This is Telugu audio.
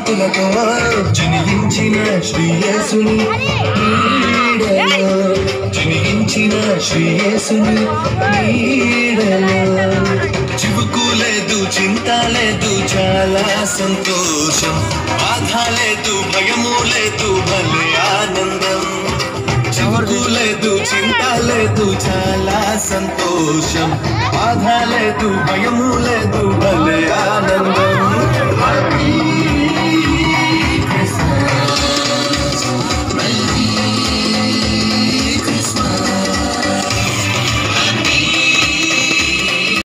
భక్తులతో జనించిన శ్రీయేసుని నీడలో జనించిన శ్రీయేసుని నీడలో చివుకు లేదు చింత లేదు చాలా సంతోషం బాధ లేదు భయము లేదు భలే ఆనందం చివుకు లేదు చింత లేదు చాలా సంతోషం బాధ లేదు భయము లేదు భలే ఆనందం